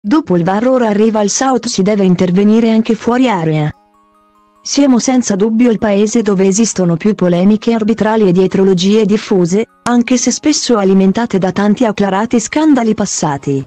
Dopo il VAR ora arriva il SAOT, si deve intervenire anche fuori area. Siamo senza dubbio il paese dove esistono più polemiche arbitrali e dietrologie diffuse, anche se spesso alimentate da tanti acclarati scandali passati.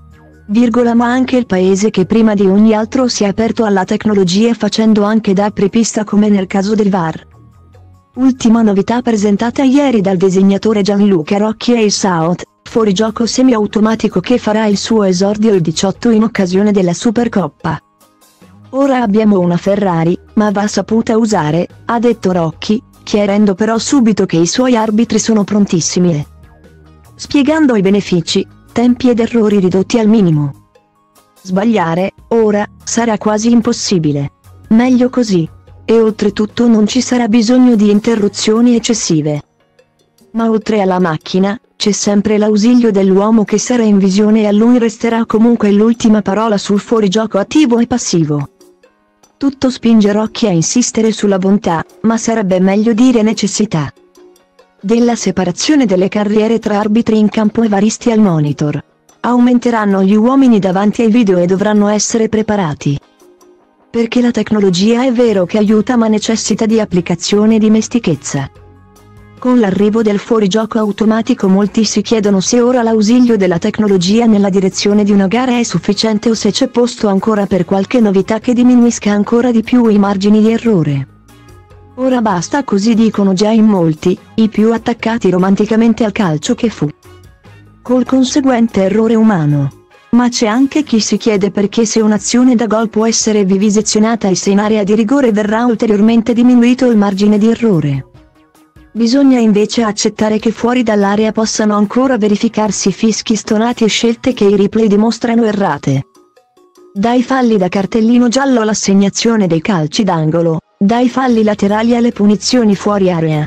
Ma anche il paese che prima di ogni altro si è aperto alla tecnologia facendo anche da apripista come nel caso del VAR. Ultima novità presentata ieri dal disegnatore Gianluca Rocchi è il SAOT, fuorigioco semiautomatico che farà il suo esordio il 18 in occasione della Supercoppa. Ora abbiamo una Ferrari, ma va saputa usare, ha detto Rocchi, chiarendo però subito che i suoi arbitri sono prontissimi spiegando i benefici, tempi ed errori ridotti al minimo. Sbagliare, ora, sarà quasi impossibile. Meglio così. E oltretutto non ci sarà bisogno di interruzioni eccessive. Ma oltre alla macchina, c'è sempre l'ausilio dell'uomo che sarà in visione e a lui resterà comunque l'ultima parola sul fuorigioco attivo e passivo. Tutto spinge Rocchi a insistere sulla bontà, ma sarebbe meglio dire necessità, della separazione delle carriere tra arbitri in campo e varisti al monitor. Aumenteranno gli uomini davanti ai video e dovranno essere preparati. Perché la tecnologia è vero che aiuta ma necessita di applicazione e dimestichezza. Con l'arrivo del fuorigioco automatico molti si chiedono se ora l'ausilio della tecnologia nella direzione di una gara è sufficiente o se c'è posto ancora per qualche novità che diminuisca ancora di più i margini di errore. Ora basta, così dicono già in molti, i più attaccati romanticamente al calcio che fu. Col conseguente errore umano. Ma c'è anche chi si chiede perché se un'azione da gol può essere vivisezionata e se in area di rigore verrà ulteriormente diminuito il margine di errore. Bisogna invece accettare che fuori dall'area possano ancora verificarsi fischi stonati e scelte che i replay dimostrano errate. Dai falli da cartellino giallo all'assegnazione dei calci d'angolo, dai falli laterali alle punizioni fuori area.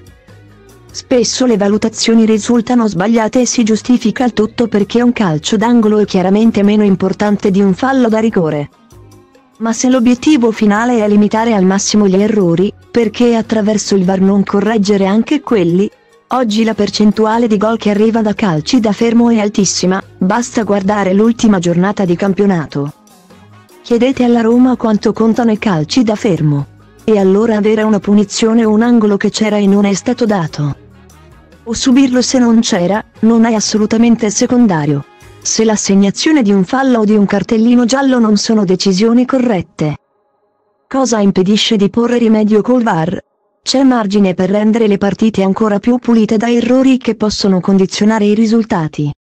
Spesso le valutazioni risultano sbagliate e si giustifica il tutto perché un calcio d'angolo è chiaramente meno importante di un fallo da rigore. Ma se l'obiettivo finale è limitare al massimo gli errori, perché attraverso il VAR non correggere anche quelli? Oggi la percentuale di gol che arriva da calci da fermo è altissima, basta guardare l'ultima giornata di campionato. Chiedete alla Roma quanto contano i calci da fermo. E allora avere una punizione o un angolo che c'era e non è stato dato. O subirlo se non c'era, non è assolutamente secondario. Se l'assegnazione di un fallo o di un cartellino giallo non sono decisioni corrette. Cosa impedisce di porre rimedio col VAR? C'è margine per rendere le partite ancora più pulite da errori che possono condizionare i risultati.